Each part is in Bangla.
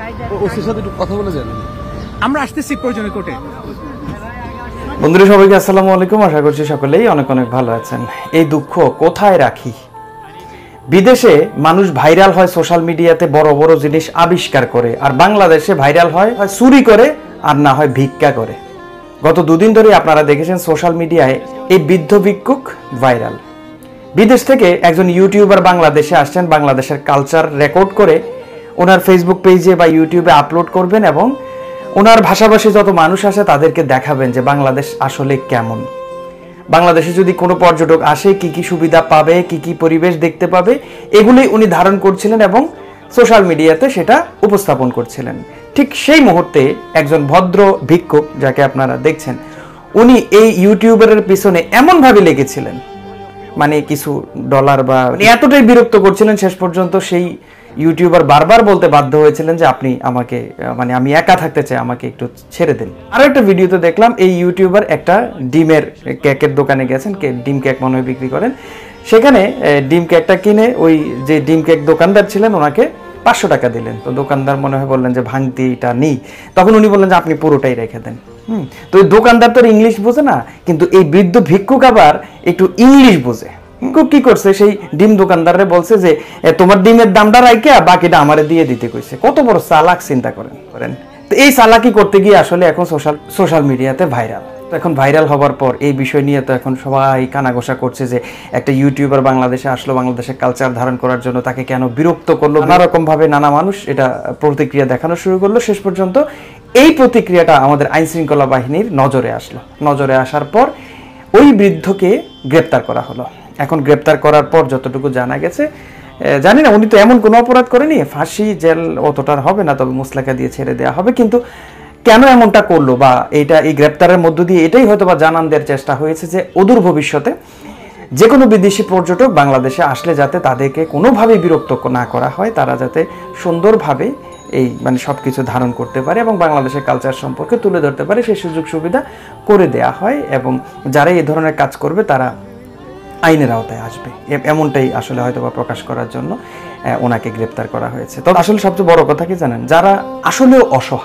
ওসির সাথে একটু কথা বলে যান। আমরা আসতেছি প্রয়োজনে কোর্টে। বন্ধুরা সবাইকে আসসালামু আলাইকুম, আশা করছি সকলেই অনেক অনেক ভালো আছেন। এই দুঃখ কোথায় রাখি? বিদেশে মানুষ ভাইরাল হয় সোশ্যাল মিডিয়াতে বড় বড় জিনিস আবিষ্কার করে, আর বাংলাদেশে ভাইরাল হয় চুরি করে আর না হয় ভিক্ষা করে। গত দুদিন ধরে আপনারা দেখেছেন সোশ্যাল মিডিয়ায় এই বৃদ্ধ ভিক্ষুক ভাইরাল। বিদেশ থেকে একজন ইউটিউবার বাংলাদেশে আসছেন, বাংলাদেশের কালচার রেকর্ড করে ওনার ফেসবুক পেজে বা ইউটিউবে আপলোড করবেন এবং ওনার ভাষাভাষী যত মানুষ আসে তাদেরকে দেখাবেন যে বাংলাদেশ আসলে কেমন। বাংলাদেশে যদি কোনো পর্যটক আসে কি কি সুবিধা পাবে, কি কি পরিবেশ দেখতে পাবে, এগুলি উনি ধারণ করছিলেন এবং সোশ্যাল মিডিয়াতে সেটা উপস্থাপন করছিলেন। ঠিক সেই মুহূর্তে একজন ভদ্র ভিক্ষুক যাকে আপনারা দেখছেন, উনি এই ইউটিউবারের পিছনে এমনভাবে লেগেছিলেন, মানে কিছু ডলার বা এতটাই বিরক্ত করছিলেন, শেষ পর্যন্ত সেই ইউটিউবার বারবার বলতে বাধ্য হয়েছিলেন যে আপনি আমাকে, মানে আমি একা থাকতে চাই, আমাকে একটু ছেড়ে দিন। আরো একটা ভিডিওতে দেখলাম এই ইউটিউবার একটা ডিমের কেকের দোকানে গেছেন, ডিম কেক মনে হয় বিক্রি করেন, সেখানে ডিম কেকটা কিনে ওই যে ডিম কেক দোকানদার ছিলেন ওনাকে 500 টাকা দিলেন। তো দোকানদার মনে হয় বললেন যে ভাঙতিটা নেই, তখন উনি বললেন যে আপনি পুরোটাই রেখে দেন। তো ওই দোকানদার তো ইংলিশ বোঝে না, কিন্তু এই বৃদ্ধ ভিক্ষুক আবার একটু ইংলিশ বোঝে। কি করছে, সেই ডিম দোকানদারে বলছে যে তোমার ডিমের দামটা রাইখা বাকিটা আমারে দিয়ে দিতে কইছে। কত বড় চালাক চিন্তা করেন। তো এই চালাকি করতে গিয়ে আসলে এখন সোশ্যাল মিডিয়াতে ভাইরাল। তো এখন ভাইরাল হবার পর এই বিষয় নিয়ে তো এখন সবাই কানাঘোষা করছে যে একটা ইউটিউবার বাংলাদেশে আসলো, বাংলাদেশের কালচার ধারণ করার জন্য, তাকে কেন বিরক্ত করলো। নানা রকম ভাবে নানা মানুষ এটা প্রতিক্রিয়া দেখানো শুরু করলো। শেষ পর্যন্ত এই প্রতিক্রিয়াটা আমাদের আইন শৃঙ্খলা বাহিনীর নজরে আসলো। নজরে আসার পর ওই বৃদ্ধকে গ্রেপ্তার করা হলো। এখন গ্রেপ্তার করার পর যতটুকু জানা গেছে, জানি না উনি তো এমন কোনো অপরাধ করেনি, ফাঁসি জেল অতটার হবে না, তবে মুসলাকা দিয়ে ছেড়ে দেওয়া হবে। কিন্তু কেন এমনটা করলো বা এই গ্রেপ্তারের মধ্য দিয়ে এটাই হয়তো বা জানান দেওয়ার চেষ্টা হয়েছে যে অদূর ভবিষ্যতে যে কোনো বিদেশি পর্যটক বাংলাদেশে আসলে যাতে তাদেরকে কোনোভাবেই বিরক্ত না করা হয়, তারা যাতে সুন্দরভাবে এই মানে সব কিছু ধারণ করতে পারে এবং বাংলাদেশের কালচার সম্পর্কে তুলে ধরতে পারে, সেই সুযোগ সুবিধা করে দেয়া হয় এবং যারা এই ধরনের কাজ করবে তারা আইনের আওতায় আসবে, এমনটাই আসলে হয়তো বা প্রকাশ করার জন্য ওনাকে গ্রেপ্তার করা হয়েছে। তবে আসলে সবচেয়ে বড় কথা কি জানেন, যারা আসলেও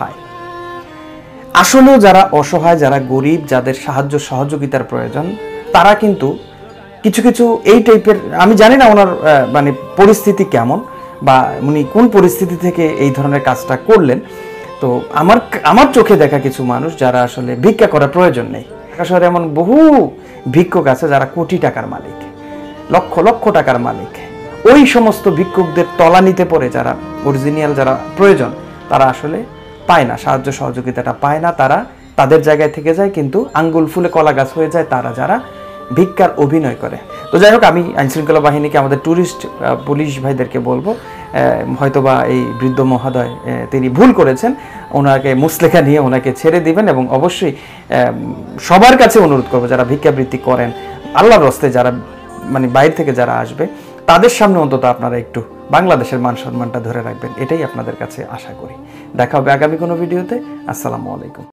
অসহায়, যারা গরিব, যাদের সাহায্য সহযোগিতার প্রয়োজন, তারা কিন্তু কিছু কিছু এই টাইপের, আমি জানি না ওনার মানে পরিস্থিতি কেমন বা উনি কোন পরিস্থিতি থেকে এই ধরনের কাজটা করলেন। তো আমার চোখে দেখা কিছু মানুষ যারা আসলে ভিক্ষা করার প্রয়োজন নেই। ঢাকা শহরে এমন বহু ভিক্ষুক আছে যারা কোটি টাকার মালিক, লক্ষ লক্ষ টাকার মালিক। ওই সমস্ত ভিক্ষুকদের তলানিতে পড়ে যারা অরিজিনাল, যারা প্রয়োজন, তারা আসলে পায় না, সাহায্য সহযোগিতাটা পায় না, তারা তাদের জায়গায় থেকে যায়, কিন্তু আঙ্গুল ফুলে কলা গাছ হয়ে যায় তারা যারা ভিক্ষার অভিনয় করে। তো যাই হোক, আমি আইনশৃঙ্খলা বাহিনীকে, আমাদের ট্যুরিস্ট পুলিশ ভাইদেরকে বলবো, হয়তোবা এই বৃদ্ধ মহোদয় তিনি ভুল করেছেন, ওনাকে মুসলেখা নিয়ে ওনাকে ছেড়ে দিবেন এবং অবশ্যই সবার কাছে অনুরোধ করবো যারা ভিক্ষাবৃত্তি করেন, আল্লাহর রাস্তায় যারা মানে বাইরে থেকে যারা আসবে, তাদের সামনে অন্তত আপনারা একটু বাংলাদেশের মান সম্মানটা ধরে রাখবেন, এটাই আপনাদের কাছে আশা করি। দেখা হবে আগামী কোনো ভিডিওতে। আসসালামু আলাইকুম।